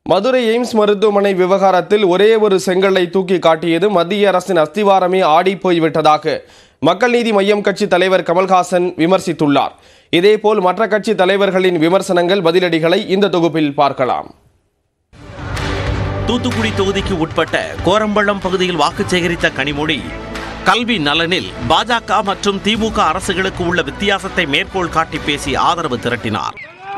Madurai AIIMS மருத்துவமனை விவகாரத்தில் ஒரே ஒரு செங்கல்லை தூக்கி காட்டியது மத்திய அரசின் அஸ்திவாரமே ஆடி போய்விட்டதாக மக்கள் நீதி மய்யம் கட்சி தலைவர் கமல்ஹாசன் விமர்சித்துள்ளார். இதேபோல் மற்ற கட்சி தலைவர்களின் விமர்சனங்கள், பதிலடிகளை இந்த தொகுப்பில் பார்க்கலாம். தூத்துக்குடி தொகுதிக்கு உட்பட்ட கோரம்பள்ளம் பகுதியில் வாக்கு சேகரித்த கனிமொழி கல்வி நலனில் பாஜக மற்றும் திமுக அரசுகளுக்கு உள்ள வித்தியாசத்தை மேற்கோள் காட்டி பேசி ஆதரவு திரட்டினார்.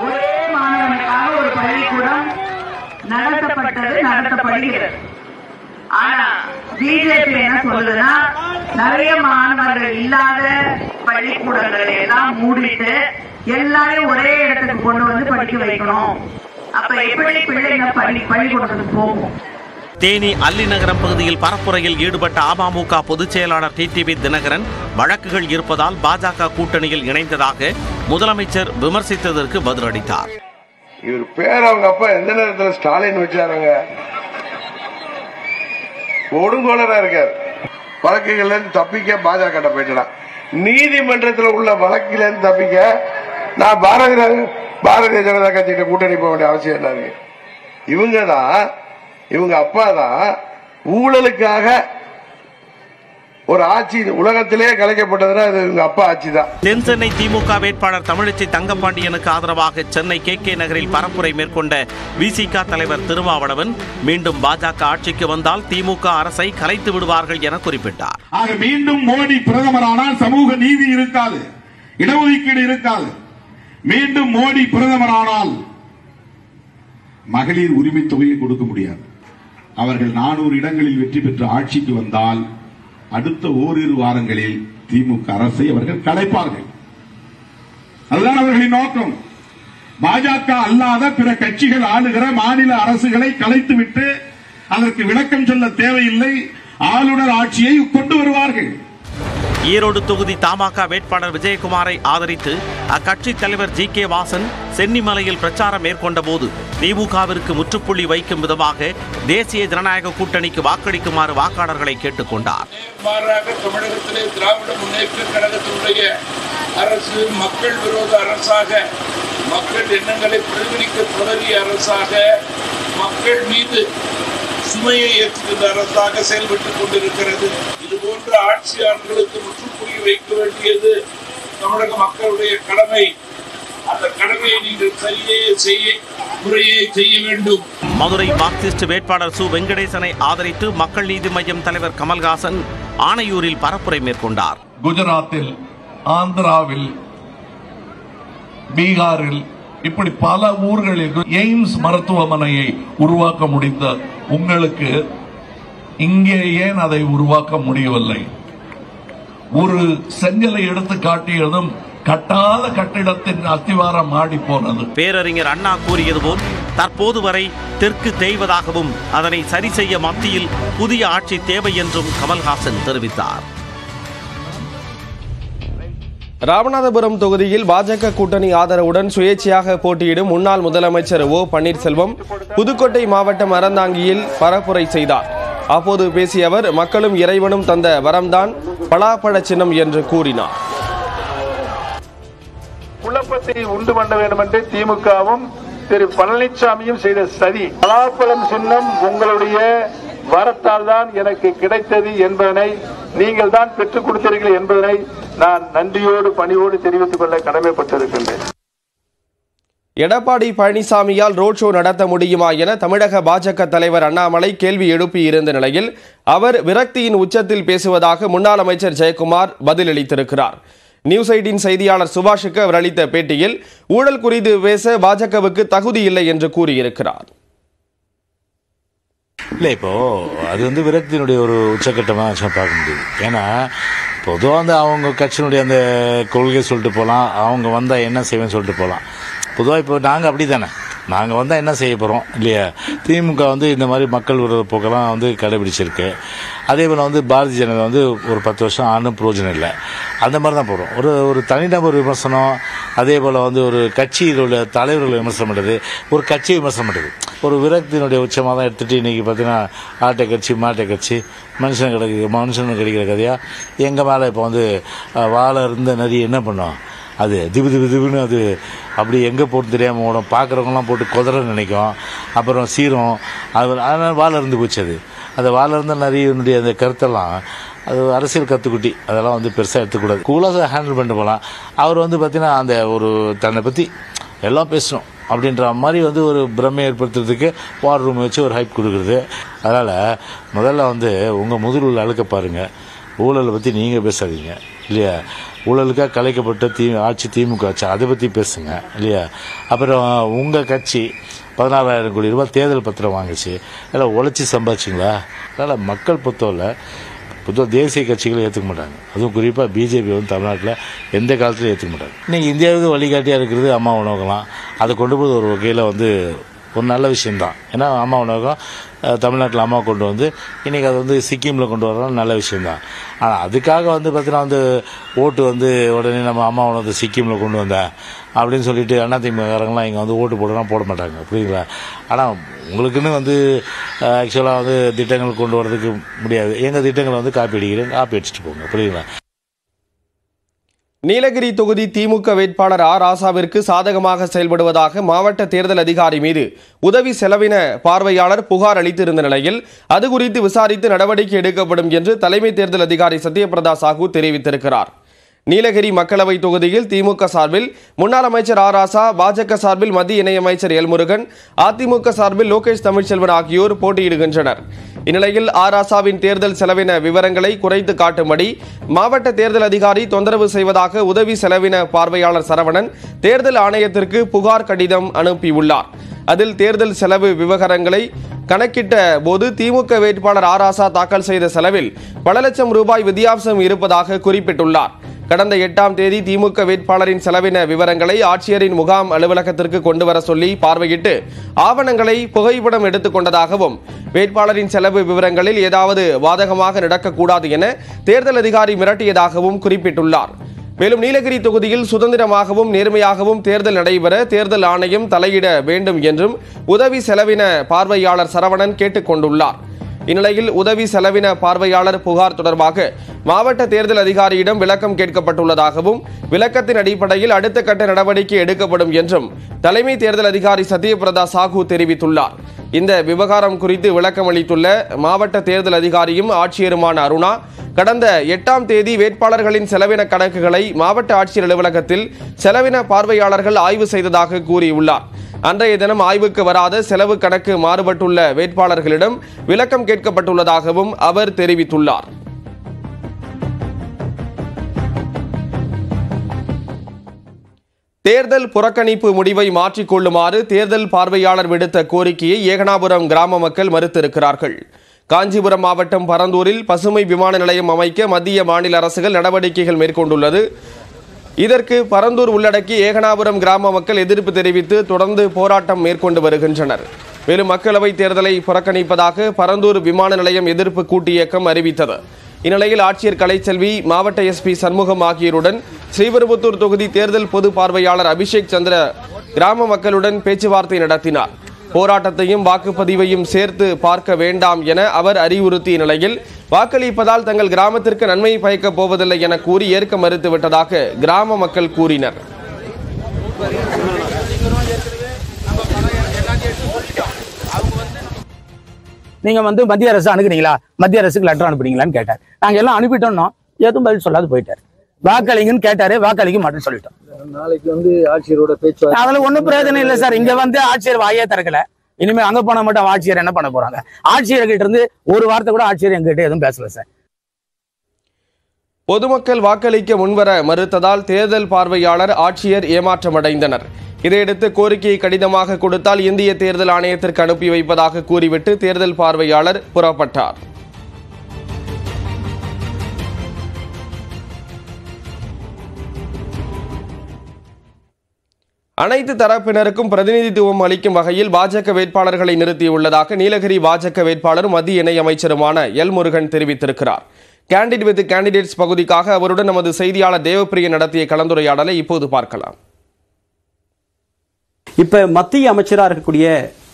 நடத்தப்படுகிறது. ஆனா பிஜேபி என்ன சொல்லுதுன்னா, நிறைய மாணவர்கள் இல்லாத பள்ளிக்கூடங்களை எல்லாம் மூடிட்டு எல்லாரையும் ஒரே இடத்துக்கு கொண்டு வந்து படிக்க வைக்கணும். அப்ப எப்படி பிள்ளைங்க பள்ளிக்கூடத்துக்கு போகும்? தேனி அல்லிநகரம் பகுதியில் பரப்புரையில் ஈடுபட்ட அமமுக பொதுச் செயலாளர் டிடிவி தினகரன் வழக்குகள் இருப்பதால் பாஜக கூட்டணியில் இணைந்ததாக முதலமைச்சர் விமர்சித்ததற்கு பதிலளித்தார். இவர் பேர் அவங்க அப்பா எந்த நேரத்தில் ஸ்டாலின் வச்சாருங்க? கொடுங்கோலரா இருக்கார். வழக்குகள்ல இருந்து தப்பிக்க பாஜக போயிட்டான். நீதிமன்றத்தில் உள்ள வழக்கில இருந்து தப்பிக்க நான் பாரதிய ஜனதா கட்சியிட்ட கூட்டணி போக வேண்டிய அவசியம் என்ன இருக்கு? இவங்க அப்பா தான் ஊழலுக்காக ஒரு ஆட்சி உலகத்திலே கலைக்கப்பட்டதுன்னா அது இவங்க அப்பா ஆட்சி தான். தென் சென்னை திமுக வேட்பாளர் தமிழிசை தங்கப்பாண்டியனுக்கு ஆதரவாக சென்னை கே நகரில் பரப்புரை மேற்கொண்ட விசிக தலைவர் திருமாவளவன் மீண்டும் பாஜக ஆட்சிக்கு வந்தால் திமுக அரசை கலைத்து விடுவார்கள் என குறிப்பிட்டார். மீண்டும் மோடி பிரதமரானால் சமூக நீதி இருக்காது, இடஒதுக்கீடு இருக்காது. மீண்டும் மோடி பிரதமரானால் மகளிர் உரிமை தொகையை கொடுக்க முடியாது. அவர்கள் 400 இடங்களில் வெற்றி பெற்று ஆட்சிக்கு வந்தால் அடுத்த ஓரிரு வாரங்களில் திமுக அரசை அவர்கள் கலைப்பார்கள். அதுதான் அவர்களின் நோக்கம். பாஜக அல்லாத பிற கட்சிகள் ஆளுகிற மாநில அரசுகளை கலைத்துவிட்டு அதற்கு விளக்கம் சொல்ல தேவையில்லை, ஆளுநர் ஆட்சியை கொண்டு வருவார்கள். ஈரோடு தொகுதி தமாக வேட்பாளர் விஜயகுமாரை ஆதரித்து அக்கட்சி தலைவர் ஜி.கே. வாசன் சென்னிமலையில் பிரச்சாரம் மேற்கொண்ட போது திமுகவிற்கு முற்றுப்புள்ளி வைக்கும் விதமாக தேசிய ஜனநாயக கூட்டணிக்கு வாக்களிக்குமாறு வாக்காளர்களை கேட்டுக் கொண்டார். தமிழகத்திலே திராவிட முன்னேற்ற கழகத்தினுடைய அரசு மக்கள் விரோத அரசாக, மக்கள் எண்ணங்களை பிரதிபலிக்க தொடங்கிய அரசாக, மக்கள் மீது சுமையை ஏற்றுகின்ற அரசாக செயல்பட்டுக் கொண்டிருக்கிறது. இதுபோன்ற ஆட்சியாளர்களுக்கு முற்றுப்புள்ளி வைக்க வேண்டியது தமிழக மக்களுடைய கடமை. அந்த கடமையை நீங்கள் முறையே செய்ய வேண்டும். மதுரை மார்க்சிஸ்ட் வேட்பாளர் சு வெங்கடேசனை ஆதரித்து மக்கள் நீதி மய்யம் தலைவர் கமல்ஹாசன் ஆணையூரில் பரப்புரை மேற்கொண்டார். குஜராத்தில், ஆந்திராவில், பீகாரில் இப்படி பல ஊர்களில் எய்ம்ஸ் மருத்துவமனையை உருவாக்க முடிந்த உங்களுக்கு இங்கே ஏன் அதை உருவாக்க முடியவில்லை? ஒரு செங்கலை எடுத்து காட்டியதும் கட்டாத கட்டிடத்தின் அஸ்திவாரம் ஆடி போனது. பேரறிஞர் அண்ணா கூறியது போல் தற்போது வரை தெற்கு தேய்வதாகவும் அதனை சரி செய்ய மத்தியில் புதிய ஆட்சி தேவை என்றும் கமல்ஹாசன் தெரிவித்தார். ராமநாதபுரம் தொகுதியில் பாஜக கூட்டணி ஆதரவுடன் சுயேட்சையாக போட்டியிடும் முன்னாள் முதலமைச்சர் ஓ பன்னீர்செல்வம் புதுக்கோட்டை மாவட்டம் அறந்தாங்கியில் பரப்புரை செய்தார். அப்போது பேசிய அவர், மக்களும் இறைவனும் தந்த வரம்தான் பலாப்பழ சின்னம் என்று கூறினார். குழப்பத்தை உண்டு பண்ண வேண்டும் என்று திமுகவும் திரு பழனிசாமியும் செய்த சதி. பலாப்பழம் சின்னம் உங்களுடைய வரத்தால் தான் எனக்கு கிடைத்தது என்பதனை, நீங்கள் தான் பெற்றுக் கொடுத்தீர்கள் என்பதனை நான் நன்றியோடு பணியோடு தெரிவித்துக் கொள்ள கடமைப்பட்டிருக்கின்றேன். எடப்பாடி பழனிசாமியால் ரோட் ஷோ நடத்த முடியுமா என தமிழக பாஜக தலைவர் அண்ணாமலை கேள்வி எழுப்பியிருந்த நிலையில் அவர் விரக்தியின் உச்சத்தில் பேசுவதாக முன்னாள் அமைச்சர் ஜெயக்குமார் பதிலளித்திருக்கிறார். நியூஸ் 18 செய்தியாளர் சுபாஷுக்கு அவர் அளித்த பேட்டியில் ஊழல் குறித்து பேச பாஜகவுக்கு தகுதி இல்லை என்று கூறியிருக்கிறார். இல்லை, இப்போ அது விரக்தியினுடைய ஒரு உச்சக்கட்டமாக பார்க்க முடியுது. ஏன்னா பொதுவாக அவங்க கட்சியினுடைய அந்த கொள்கை சொல்லிட்டு போகலாம், அவங்க வந்தால் என்ன செய்வேன்னு சொல்லிட்டு போகலாம். பொதுவாக இப்போ நாங்கள் அப்படி தானே, நாங்கள் வந்தால் என்ன செய்ய போகிறோம் இல்லையா? திமுக இந்த மாதிரி மக்கள் விரோத போக்கெல்லாம் கடைபிடிச்சிருக்கு. அதே போல் பாரதிய ஜனதா ஒரு 10 வருஷம் ஆனும் பிரயோஜனம் இல்லை. அந்த மாதிரி தான் போகிறோம். ஒரு தனிநபர் விமர்சனம், அதே போல் ஒரு கட்சியில் உள்ள தலைவர்களை விமர்சனம் பண்ணுறது, ஒரு கட்சியை விமர்சனம் பண்ணுறது ஒரு விரக்தியினுடைய உச்சமாக தான் எடுத்துகிட்டு இன்றைக்கி பார்த்தீங்கன்னா ஆட்டை கட்சி மாட்டை கட்சி மனுஷனுக்கு கிடைக்கிற கதையாக எங்கள் மேலே இப்போ வாழை இருந்த நதி என்ன பண்ணோம், அது திபுன்னு அது அப்படி எங்கே போட்டு தெரியாமல் ஓடும், பார்க்குறவங்களாம் போட்டு குதிரை நினைக்கும், அப்புறம் சீரும், அதனால் வாழை இருந்து போச்சு. அந்த வாழை இருந்தால் நிறைய அந்த கருத்தெல்லாம் அது அரசியல் கற்றுக்குட்டி, அதெல்லாம் வந்து பெருசாக எடுத்துக்கூடாது, கூலாக ஹேண்டில் பண்ணிட்டு போகலாம். அவர் வந்து பார்த்திங்கன்னா அந்த ஒரு தன்னை பற்றி எல்லாம் பேசணும் அப்படின்ற மாதிரி வந்து ஒரு பிரம்மை ஏற்படுத்துறதுக்கு வார் ரூம் வச்சு ஒரு ஹைப் கொடுக்குறது. அதனால் முதல்ல வந்து உங்கள் முதலில் அழுக்க பாருங்கள், ஊழலை பற்றி நீங்கள் பேசாதீங்க இல்லையா. ஊழலுக்காக கலைக்கப்பட்ட ஆட்சி திமுக ஆட்சி, அதை பற்றி பேசுங்க இல்லையா. அப்புறம் உங்கள் கட்சி 16,000 கோடி ரூபாய் தேர்தல் பத்திரம் வாங்கிச்சு, எல்லாம் உழைச்சி சம்பாதிச்சிங்களா? அதனால் மக்கள் பொதுவாக தேசிய கட்சிகளை ஏற்றுக்க மாட்டாங்க, அதுவும் குறிப்பாக பிஜேபி வந்து தமிழ்நாட்டில் எந்த காலத்துலையும் ஏற்றுக்க மாட்டாங்க. இன்றைக்கி இந்தியாவுக்கு வழிகாட்டியாக இருக்கிறது அம்மா உணவகம்லாம், அதை கொண்டு போது ஒரு வகையில் வந்து ஒரு நல்ல விஷயந்தான். ஏன்னா அம்மா உணவகம் தமிழ்நாட்டில் அம்மா கொண்டு வந்து இன்றைக்கி அது வந்து சிக்கிமில் கொண்டு வரலாம், நல்ல விஷயந்தான். ஆனால் அதுக்காக வந்து பார்த்தீங்கன்னா வந்து ஓட்டு வந்து உடனே நம்ம அம்மா உணவகத்தை சிக்கிமில் கொண்டு வந்தேன் அப்படின்னு சொல்லிட்டு அதிமுககாரங்களாம் இங்கே வந்து ஓட்டு போடலாம் போட மாட்டாங்க, புரியுங்களா. ஆனால் உங்களுக்குன்னு வந்து ஆக்சுவலாக வந்து திட்டங்கள் கொண்டு வரதுக்கு முடியாது, எங்கள் திட்டங்களை வந்து காப்பி அடிச்சுட்டு போங்க, புரியுங்களா. நீலகிரி தொகுதி திமுக வேட்பாளர் ஆர் ராசாவிற்கு சாதகமாக செயல்படுவதாக மாவட்ட தேர்தல் அதிகாரி மீது உதவி செலவின பார்வையாளர் புகார் அளித்திருந்த நிலையில் அது குறித்து விசாரித்து நடவடிக்கை எடுக்கப்படும் என்று தலைமை தேர்தல் அதிகாரி சத்யபிரதா சாஹூ தெரிவித்திருக்கிறார். நீலகிரி மக்களவை தொகுதியில் திமுக சார்பில் முன்னாள் அமைச்சர் ஆர் ராசா, பாஜக சார்பில் மத்திய இணையமைச்சர் எல் முருகன், அதிமுக சார்பில் லோகேஷ் தமிழ்ச்செல்வன் ஆகியோர் போட்டியிடுகின்றனர். இந்நிலையில் ஆர் ராசாவின் தேர்தல் செலவின விவரங்களை குறைத்து காட்டும்படி மாவட்ட தேர்தல் அதிகாரி தொந்தரவு செய்வதாக உதவி செலவின பார்வையாளர் சரவணன் தேர்தல் ஆணையத்திற்கு புகார் கடிதம் அனுப்பியுள்ளார். அதில் தேர்தல் செலவு விவகாரங்களை கணக்கிட்ட போது திமுக வேட்பாளர் ஆர் ராசா தாக்கல் செய்த செலவில் பல லட்சம் ரூபாய் வித்தியாசம் இருப்பதாக குறிப்பிட்டுள்ளார். கடந்த 8ஆம் தேதி திமுக வேட்பாளரின் செலவின விவரங்களை ஆட்சியரின் முகாம் அலுவலகத்திற்கு கொண்டு வர சொல்லி பார்வையிட்டு ஆவணங்களை புகைப்படம் எடுத்துக் கொண்டதாகவும் வேட்பாளரின் செலவு விவரங்களில் ஏதாவது பாதகமாக நடக்கக்கூடாது என தேர்தல் அதிகாரி மிரட்டியதாகவும் குறிப்பிட்டுள்ளார். மேலும் நீலகிரி தொகுதியில் சுதந்திரமாகவும் நேர்மையாகவும் தேர்தல் நடைபெற தேர்தல் ஆணையம் தலையிட வேண்டும் என்றும் உதவி செலவின பார்வையாளர் சரவணன் கேட்டுக் கொண்டுள்ளார். இந்நிலையில் உதவி செலவின பார்வையாளர் புகார் தொடர்பாக மாவட்ட தேர்தல் அதிகாரியிடம் விளக்கம் கேட்கப்பட்டுள்ளதாகவும் விளக்கத்தின் அடிப்படையில் அடுத்த கட்ட நடவடிக்கை எடுக்கப்படும் என்றும் தலைமை தேர்தல் அதிகாரி சத்யபிரதா சாஹூ தெரிவித்துள்ளார். இந்த விவகாரம் குறித்து விளக்கம் அளித்துள்ள மாவட்ட தேர்தல் அதிகாரியும் ஆட்சியருமான அருணா, கடந்த 8ஆம் தேதி வேட்பாளர்களின் செலவின கணக்குகளை மாவட்ட ஆட்சியர் அலுவலகத்தில் செலவின பார்வையாளர்கள் ஆய்வு செய்ததாக கூறியுள்ளார். அன்றைய தினம் ஆய்வுக்கு வராத செலவு கணக்கு மாறுபட்டுள்ள வேட்பாளர்களிடம் விளக்கம் கேட்கப்பட்டுள்ளதாகவும் அவர் தெரிவித்துள்ளார். தேர்தல் புறக்கணிப்பு முடிவை மாற்றிக்கொள்ளுமாறு தேர்தல் பார்வையாளர் விடுத்த கோரிக்கையை ஏகனாபுரம் கிராம மக்கள் மறுத்திருக்கிறார்கள். காஞ்சிபுரம் மாவட்டம் பரந்தூரில் பசுமை விமான நிலையம் அமைக்க மத்திய மாநில அரசுகள் நடவடிக்கைகள் மேற்கொண்டுள்ளது. இதற்கு பரந்தூர் உள்ளடக்கி ஏகனாபுரம் கிராம மக்கள் எதிர்ப்பு தெரிவித்து தொடர்ந்து போராட்டம் மேற்கொண்டு வருகின்றனர். மேலும் மக்களவைத் தேர்தலை புறக்கணிப்பதாக பரந்தூர் விமான நிலையம் எதிர்ப்பு கூட்டு இயக்கம் அறிவித்தது. இந்நிலையில் ஆட்சியர் கலைச்செல்வி, மாவட்ட எஸ்பி சண்முகம் ஆகியோருடன் ஸ்ரீபெரும்புத்தூர் தொகுதி தேர்தல் பொது பார்வையாளர் அபிஷேக் சந்திர கிராம மக்களுடன் பேச்சுவார்த்தை நடத்தினார். போராட்டத்தையும் வாக்குப்பதிவையும் சேர்த்து பார்க்க வேண்டாம் என அவர் அறிவுறுத்திய நிலையில் வாக்களிப்பதால் தங்கள் கிராமத்திற்கு நன்மை பயக்கப் போவதில்லை என கூறி ஏற்க மறுத்துவிட்டதாக கிராம மக்கள் கூறினர். நீங்க வந்து மத்திய அரசு அணுகுனீங்களா, மத்திய அரசுக்கு லெட்டர் அனுப்புனீங்களான்னு கேட்டார். நாங்க எல்லாம் அனுப்பிட்டோம்னா எதுவும் பதில் சொல்லாது போயிட்டார். வாக்களிங்கன்னு கேட்டாரு, வாக்களிக்க மாட்டேன்னு சொல்லிட்டோம். நாளைக்கு வந்து ஆட்சியரோட பேச்சு அதுல ஒண்ணும் பிரயோஜனம் இல்லை சார். இங்க வந்து ஆட்சியர் வாயே திறக்கல. இனிமே அங்க போன மட்டும் ஆட்சியர் என்ன பண்ண போறாங்க? ஆட்சியர்கிட்ட இருந்து ஒரு வார்த்தை கூட ஆட்சியர் எங்கிட்ட எதுவும் பேசல சார். பொதுமக்கள் வாக்களிக்க முன்வர மறுத்ததால் தேர்தல் பார்வையாளர், ஆட்சியர் ஏமாற்றமடைந்தனர். இதையடுத்து கோரிக்கையை கடிதமாக கொடுத்தால் இந்திய தேர்தல் ஆணையத்திற்கு அனுப்பி வைப்பதாக கூறிவிட்டு தேர்தல் பார்வையாளர் புறப்பட்டார். அனைத்து தரப்பினருக்கும் பிரதிநிதித்துவம் அளிக்கும் வகையில் பாஜக வேட்பாளர்களை நிறுத்தியுள்ளதாக நீலகிரி பாஜக வேட்பாளர் மத்திய இணையமைச்சருமான எல் முருகன் தெரிவித்திருக்கிறார். கேண்டிட் வித் கேண்டிடேட்ஸ் பகுதிக்காக அவருடன் நமது செய்தியாளர் தேவப்பிரியன் நடத்திய கலந்துரையாடலை இப்போது பார்க்கலாம். இப்ப மத்திய அமைச்சராக இருக்கக்கூடிய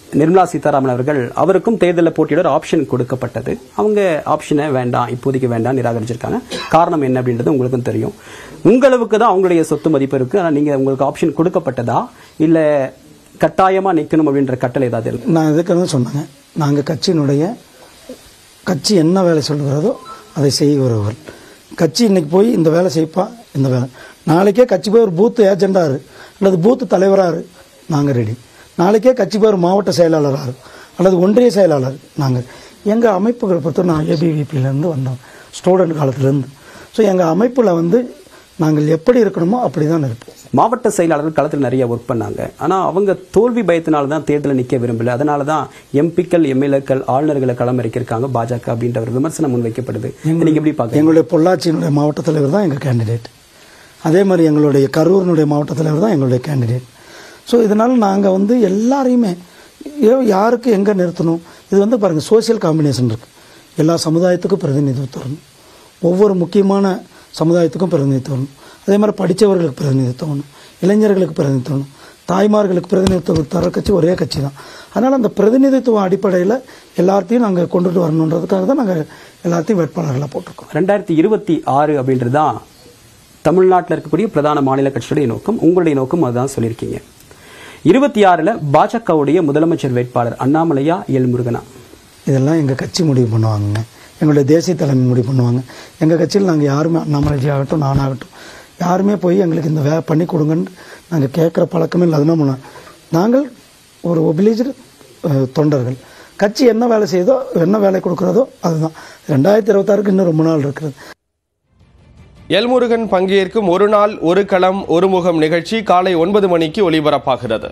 நிர்மலா சீதாராமன் அவர்கள் அவருக்கும் தேர்தலில் போட்டியிட ஒரு ஆப்ஷன் கொடுக்கப்பட்டது. அவங்க ஆப்ஷனை வேண்டாம், இப்போதைக்கு வேண்டாம் நிராகரிச்சிருக்காங்க. காரணம் என்ன அப்படின்றது உங்களுக்கும் தெரியும். உங்களுக்கு தான் அவங்களுடைய சொத்து மதிப்பு இருக்கு. ஆனால் நீங்க உங்களுக்கு ஆப்ஷன் கொடுக்கப்பட்டதா இல்ல கட்டாயமா நிற்கணும் அப்படின்ற கட்டளை ஏதாவது இருக்கு? நான் இதுக்கு சொன்னாங்க, நாங்கள் கட்சி என்ன வேலை சொல்லுகிறதோ அதை செய்கிறவர்கள். கட்சி இன்னைக்கு போய் இந்த வேலை செய்ப்பா, இந்த வேலை நாளைக்கே கட்சி போய் ஒரு பூத்து ஏஜெண்டாரு அல்லது பூத்து தலைவராரு, நாங்கள் ரெடி. நாளைக்கே கட்சி போய் ஒரு மாவட்ட செயலாளராரு அல்லது ஒன்றிய செயலாளர். நாங்கள் எங்கள் அமைப்புகளை பொறுத்த நான் ஏபிவிபியிலேருந்து வந்தோம், ஸ்டூடெண்ட் காலத்துலேருந்து. ஸோ எங்கள் அமைப்பில் நாங்கள் எப்படி இருக்கணுமோ அப்படி தான் இருப்போம். மாவட்ட செயலாளர்கள் களத்தில் நிறைய ஒர்க் பண்ணாங்க. ஆனால் அவங்க தோல்வி பயத்தினால தான் தேர்தலில் நிற்க விரும்பல. அதனால தான் எம்பிக்கள் எம்எல்ஏக்கள் ஆளுநர்களை களமிறக்கியிருக்காங்க பாஜக அப்படின்ற ஒரு விமர்சனம் முன்வைக்கப்படுது. நீங்கள் எப்படி பார்க்க? எங்களுடைய பொள்ளாச்சியினுடைய மாவட்ட தலைவர் தான் எங்கள் கேண்டிடேட். அதே மாதிரி எங்களுடைய கரூரினுடைய மாவட்ட தலைவர் தான் எங்களுடைய கேண்டிடேட். ஸோ இதனால் நாங்கள் எல்லாரையுமே யாருக்கு எங்கே நிறுத்தணும், இது பாருங்கள் சோசியல் காம்பினேஷன் இருக்குது. எல்லா சமுதாயத்துக்கும் பிரதிநிதித்துவம் தரணும், ஒவ்வொரு முக்கியமான சமுதாயத்துக்கும் பிரதிநிதித்துவம், அதே மாதிரி படித்தவர்களுக்கு பிரதிநிதித்துவம், இளைஞர்களுக்கு பிரதிநிதித்துவம், தாய்மார்களுக்கு பிரதிநிதித்துவம் தர கட்சி ஒரே கட்சி தான். அதனால் அந்த பிரதிநிதித்துவம் அடிப்படையில் எல்லாத்தையும் நாங்கள் கொண்டுட்டு வரணுன்றதுக்காக தான் நாங்கள் எல்லாத்தையும் வேட்பாளர்களாக போட்டிருக்கோம். 2026 அப்படின்றது தான் தமிழ்நாட்டில் இருக்கக்கூடிய பிரதான மாநில கட்சியுடைய நோக்கம். உங்களுடைய நோக்கம் அதுதான் சொல்லியிருக்கீங்க. 26ல் பாஜகவுடைய முதலமைச்சர் வேட்பாளர் அண்ணாமலையா எல் முருகனா? இதெல்லாம் எங்கள் கட்சி முடிவு பண்ணுவாங்க, எங்களுடைய தேசிய தலைமை முடிவு பண்ணுவாங்க. எங்கள் கட்சியில் நாங்கள் யாருமே அண்ணாமலைஜி ஆகட்டும் நானாகட்டும் யாருமே போய் எங்களுக்கு இந்த பண்ணி கொடுங்கன்னு நாங்கள் கேட்குற பழக்கமே இல்லை. அதுனா நாங்கள் ஒரு ஒபிலிஜர் தொண்டர்கள். கட்சி என்ன வேலை செய்தோ என்ன வேலை கொடுக்குறதோ அதுதான். 2026க்கு இன்னும் ரொம்ப நாள் இருக்கிறது. எல்முருகன் பங்கேற்கும் ஒரு நாள் ஒரு களம் ஒரு முகம் நிகழ்ச்சி காலை 9 மணிக்கு ஒலிபரப்பாகிறது.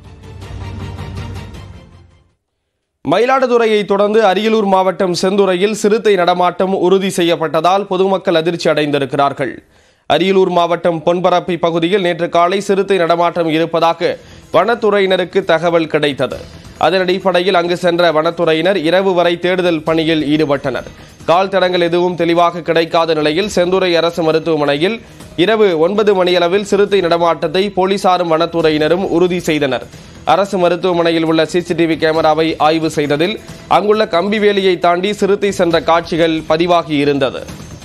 மயிலாடுதுறையை தொடர்ந்து அரியலூர் மாவட்டம் செந்துறையில் சிறுத்தை நடமாட்டம் உறுதி செய்யப்பட்டதால் பொதுமக்கள் அதிர்ச்சி அடைந்திருக்கிறார்கள். அரியலூர் மாவட்டம் பொன்பரப்பி பகுதியில் நேற்று காலை சிறுத்தை நடமாட்டம் இருப்பதாக வனத்துறையினருக்கு தகவல் கிடைத்தது. அதன் அடிப்படையில் அங்கு சென்ற வனத்துறையினர் இரவு வரை தேடுதல் பணியில் ஈடுபட்டனர். கால் தடங்கள் எதுவும் தெளிவாக கிடைக்காத நிலையில் செந்துறை அரசு மருத்துவமனையில் இரவு 9 மணியளவில் சிறுத்தை நடமாட்டத்தை போலீசாரும் வனத்துறையினரும் உறுதி செய்தனர். அரசு மருத்துவமனையில் உள்ள சிசிடிவி கேமராவை ஆய்வு செய்ததில் அங்குள்ள கம்பி வேலியை தாண்டி சிறுத்தை சென்ற காட்சிகள் பதிவாகி இருந்தது.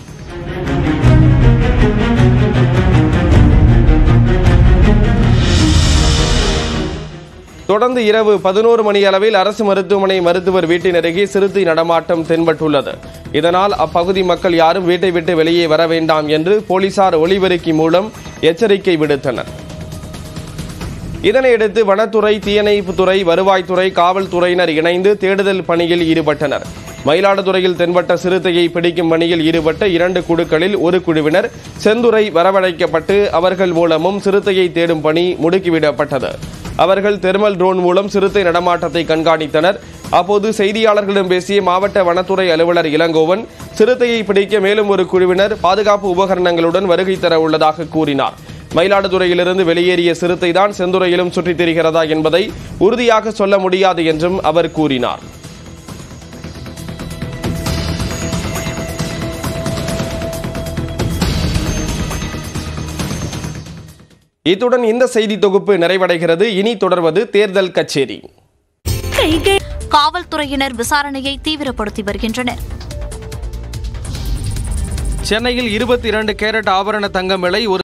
தொடர்ந்து இரவு 11 மணி அளவில் அரசு மருத்துவமனை மருத்துவர் வீட்டின் அருகே சிறுத்தை நடமாட்டம் தென்பட்டுள்ளது. இதனால் அப்பகுதி மக்கள் யாரும் வீட்டை விட்டு வெளியே வர வேண்டாம் என்று போலீசார் ஒலிபெருக்கி மூலம் எச்சரிக்கை விடுத்தனர். இதனையடுத்து வனத்துறை, தீயணைப்புத்துறை, வருவாய்த்துறை, காவல்துறையினர் இணைந்து தேடுதல் பணியில் ஈடுபட்டனர். மயிலாடுதுறையில் தென்பட்ட சிறுத்தையை பிடிக்கும் பணியில் ஈடுபட்ட 2 குழுக்களில் ஒரு குழுவினர் செந்துறை வரவழைக்கப்பட்டு அவர்கள் மூலமும் சிறுத்தையை தேடும் பணி முடுக்கிவிடப்பட்டது. அவர்கள் தெர்மல் ட்ரோன் மூலம் சிறுத்தை நடமாட்டத்தை கண்காணித்தனர். அப்போது செய்தியாளர்களிடம் பேசிய மாவட்ட வனத்துறை அலுவலர் இளங்கோவன், சிறுத்தையை பிடிக்க மேலும் ஒரு குழுவினர் பாதுகாப்பு உபகரணங்களுடன் வருகை தர உள்ளதாக கூறினார். மயிலாடுதுறையிலிருந்து வெளியேறிய சிறுத்தை தான் செந்துறையிலும் சுற்றித் திரிகிறதா என்பதை உறுதியாக சொல்ல முடியாது என்றும் அவர் கூறினார். இத்துடன் இந்த செய்தி தொகுப்பு நிறைவடைகிறது. இனி தொடர்வது தேர்தல் கச்சேரி. காவல்துறையினர் விசாரணையை தீவிரப்படுத்தி வருகின்றனர். சென்னையில் 22 கேரட் ஆபரண தங்கம் விலை